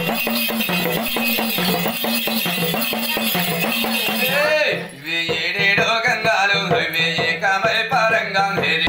ఏడేడో గంగాలు ఏకమై పరంగా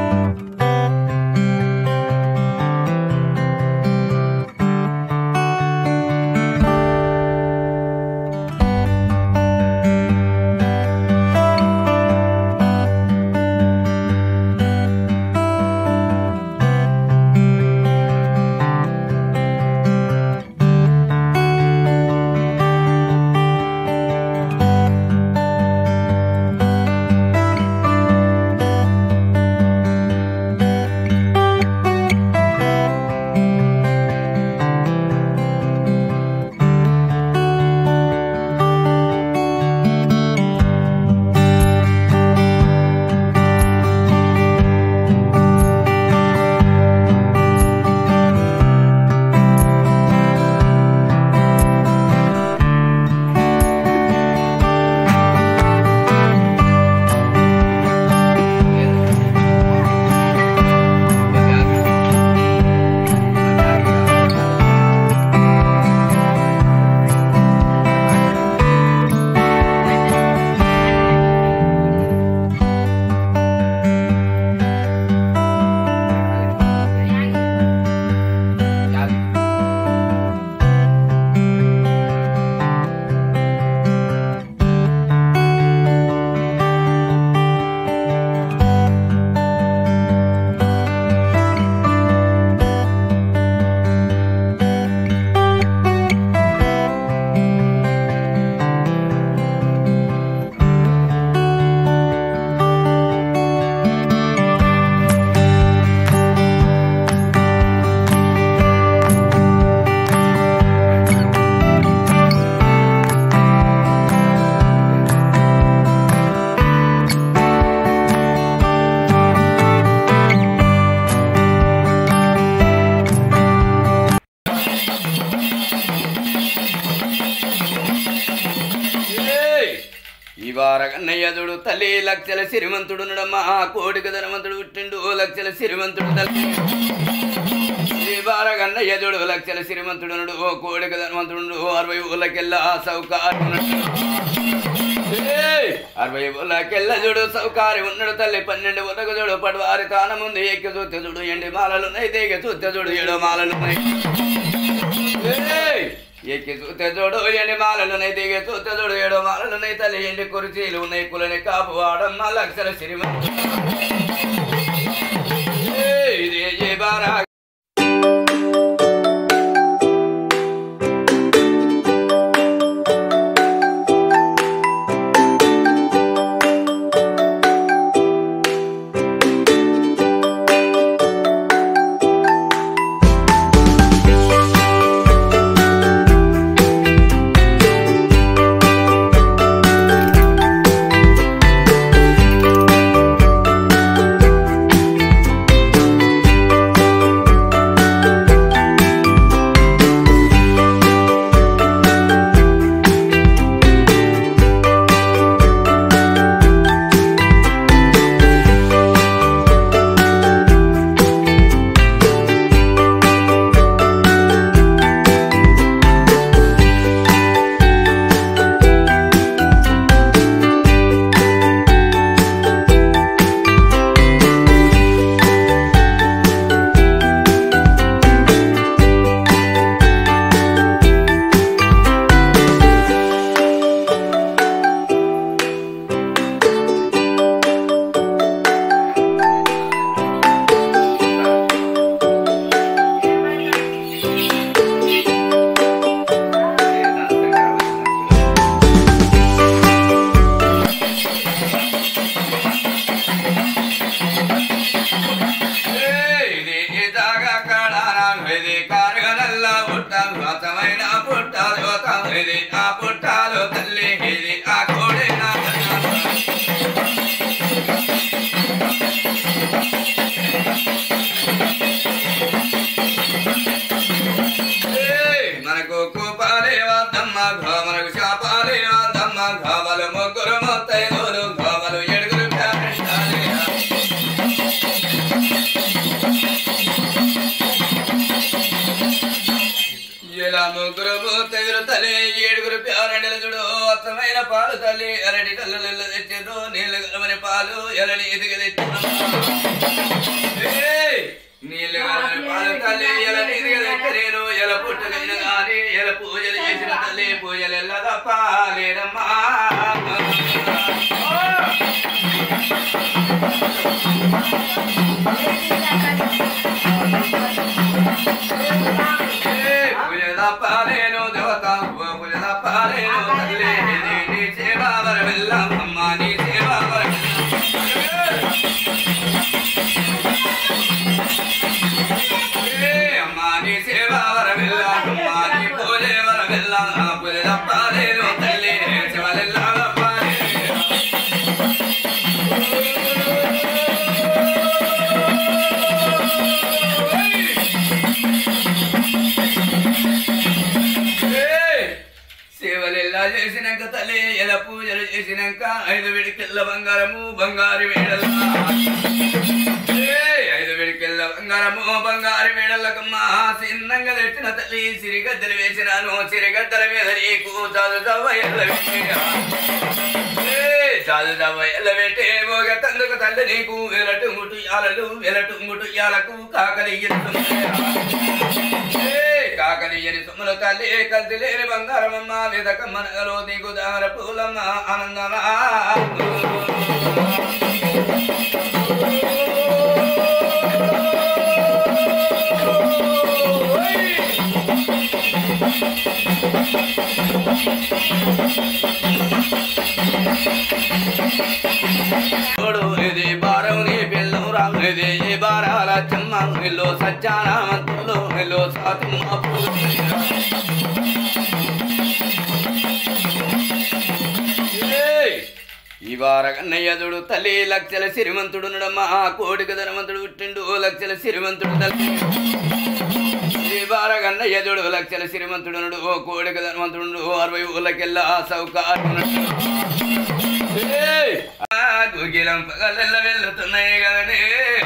వారగన్నయ్యదుడు తల్లి లక్షల సిరిమంతుడు నడమ్మా కోడిక ధనవంతుడు పుట్టిండు లక్షల సిరిమంతుడు తల్లి వారగన్నయ్యదుడు లక్షల సిరిమంతుడు నడు కోడిక ధనవంతుడు 60 ఊళ్ళకెల్లా సౌకార్యం 60 ఊళ్ళకెల్లా చూడు సౌకార్యం ఉన్నాడు తల్లి 12 ఊళ్ళకు చూడు పడవారి తాన ముందు ఎక్కి చూస్తే చూడు ఎండి మాలలున్నాయి తీగ చూస్తే చూడు 7 మాలలున్నాయి ఎక్కి చూస్తే చూడు ఎండి మాలలున్నాయి దిగే చూస్తే చూడు 7 మాలలున్నాయి తల్లి ఎండి కుర్చీలు ఉన్నాయి కులని కాపు వాడమ్మ లక్షల సిరిమంతుడు ఇదే బారా పుట్టాలు తల్లి ఆ కోడి మనకు కోపాలే వద్దమ్మ మనకు శాపాలే వద్దమ్మ గోవలు ముగ్గురు మొత్తైదులు గోవలు 7 ఇలా ముగ్గురు తెగులు తల్లి ఏడుగురు ప్యారెండల చూడు అత్తమైన పాలు తల్లి ఎరటి కళ్ళు తెచ్చిండ్రు నీళ్ళు కలమని పాలు ఎరని ఎదిగ తెచ్చిండ్రు నీళ్ళు కలమని పాలు తల్లి ఎలని ఎదిగ తెచ్చలేను ఎల పుట్టుకైన గాని ఎల పూజలు చేసిన తల్లి పూజలు ఎల్ల తప్ప లేదమ్మా పాలేను దేవత పూజల పాలేను తల్లి నీ సేవా వరమెల్లం అమ్మ నీ సేవా అమ్మ నీ సేవా వరమెల్లం అమ్మ నీ పూజే వరమెల్లం పూజల పాలేను తల్లి శివలెల్లా చేసినాక తల్లి ఎలా పూజలు చేసినాక 5 విడికెళ్ళ బంగారము బంగారు వేడల 5 విడికెళ్ళ బంగారము బంగారు వేడలకమ్మా చిన్నంగా తెచ్చిన తల్లి సిరిగద్దలు వేసినాను సిరిగద్దల మీద నీకు చాలు ఎల్ల పెట్టే మోగ తందుకు తల్లి నీకు వెలటుంగుటు యాలకు కాకలి కాకలియని సొమ్ముల తల్లి కలిసి లేని బంగారమమ్మ వెదకమ్మ నగలో నీకు దార పూలమ్మ ఆనందమా ఇది బారం నీ పిల్లం రాము ఇది ఈ బారాల చెమ్మ ఇల్లు సజ్జానామంతుల్లో ఇల్లు సాతు ఈ వారగన్నయ్యదుడు తల్లి లక్షల సిరిమంతుడు నడమ్మ కోడిక ధనవంతుడు పుట్టిండు లక్షల సిరిమంతుడు తల్లి ఈ వారగన్నయ్యదుడు లక్షల సిరిమంతుడు నడు కోడిక ధనవంతుడు 60 ఊళ్ళకెల్లా సౌకార్యం గుగిలం పగలెల్ల వెళ్ళుతున్నాయి కదనే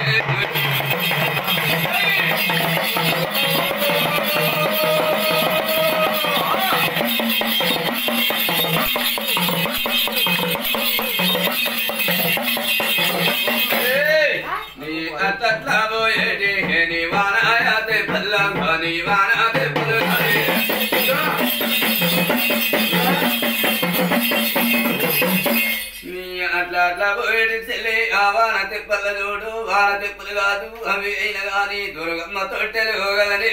నీ అట్లా పోయేటి నీ వానాయాతే పల్లం నీ వానాతే అట్లా పోయేటి చెల్లి ఆ వాన తెప్పల చూడు వాన తెప్పులు కాదు అవి అయినా గాని దుర్గమ్మ తొట్టెలు గలని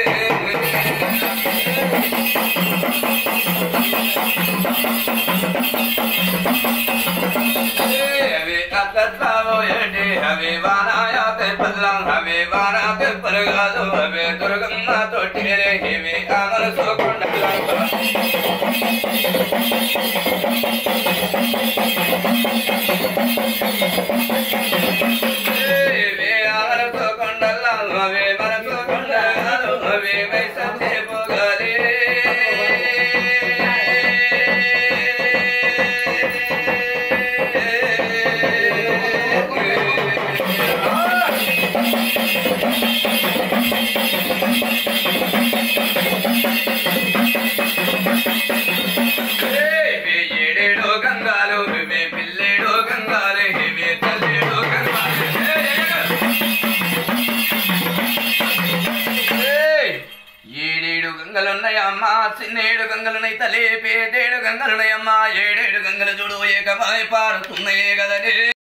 అవి అట్లా పోయేటి అవి వానాయా తెప్పల్లం అవి వాన తెప్పలు కాదు అవి దుర్గమ్మ తొట్టెలే ఇవి అమలు సోకుండా మనతో కొండల్లా అవే మనతో కొండలు అవే వైసే పోగాలి ఏడేడో గంగాలు ఇవే పిల్లేడో గంగాలు ఇవే తల్లేడో గంగాలు ఏడేడు గంగలున్నాయమ్మా చిన్నేడు గంగలున్నాయి తల్లి పేదేడు గంగలున్నాయమ్మా ఏడేడు గంగలు చూడు ఏకమాయి పారుతున్నాయే కదనే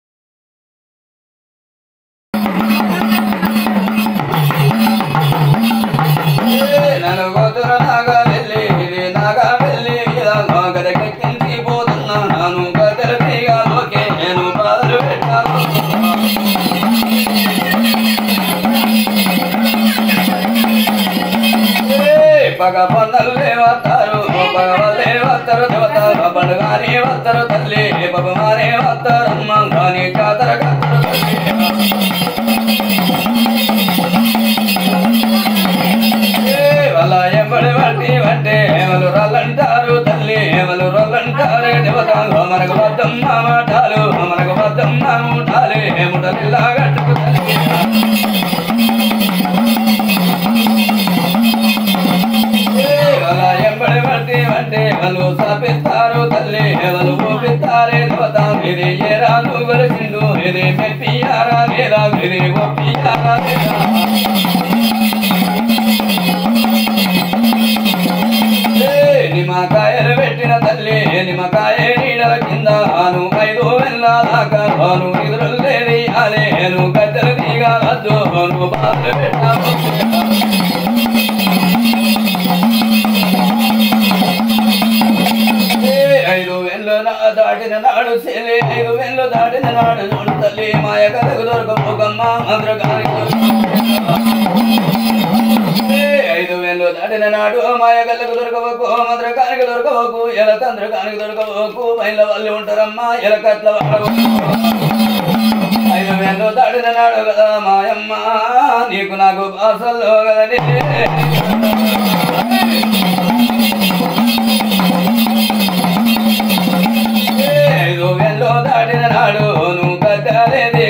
నలుగోతుర నాగా వెళ్ళి ఇది నాగా వెళ్ళి గదకెక్కించి పోతున్నా నాను గదరగా ఓకే నేను బాధలు పెట్టాను పగ పన్నల్లే వస్తారు పగవల్లే వస్తారు దేవత పండుగానే వస్తారు తల్లి పగమానే వస్తారమ్మ కానీ జాతర అలా ఎంబడి వంటి వంటే ఏమలు రాళ్ళంటారు తల్లి ఏమలు రాళ్ళంటారే దేవత మనకు వద్దమ్మ మాటాలు మనకు వద్దమ్మ మూటాలే ముటలిలా గట్టుకు తల్లి అంటే వాళ్ళు సాపిస్తారు తల్లి ఎవరు ఊపిస్తారే దేవత ఇది ఏరా నువ్వు వెలిసిండు ఇది మెప్పియారా లేదా ఇది ఒప్పియారా లేదా నిమ్మకాయలు పెట్టిన తల్లి నిమ్మకాయ నీడల కింద అను 5 వేల దాకా అను నిధులు లేని అలేను గద్దెలు దిగవద్దు అను బాధ పెట్టాలి 5 వేలు దాటిన నాడు సెలి 5 వేలు దాటిన నాడు చూడు తల్లి మాయ కలకు దొరకపోకమ్మ మంత్రకానికి 5 వేలు దాటిన నాడు మాయ కలకు దొరకవకు మంత్రకానికి దొరకవకు ఎల తంత్రకానికి దొరకవకు పైన వాళ్ళు ఉంటారమ్మా ఎలకట్ల వాడవు 5 వేలు దాటిన నాడు కదా మాయమ్మ నీకు నాకు బాసల్లో కదని 5 వేలు దాటిన నాడు నువ్వు కట్టాలేది